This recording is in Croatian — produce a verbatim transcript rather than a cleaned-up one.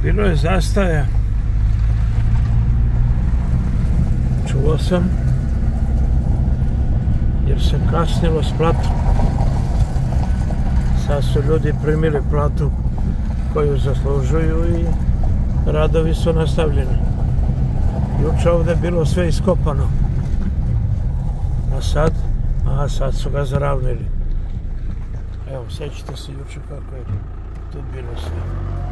Bilo je zastaja. Čuo sam, jer se kasnilo s platom. Sad su ljudi primili platu koju zaslužuju i radovi su nastavljeni. Juče ovdje je bilo sve iskopano. A sad, a sad su ga zaravnili. Evo, sjećate se juče kako je tu bilo sve.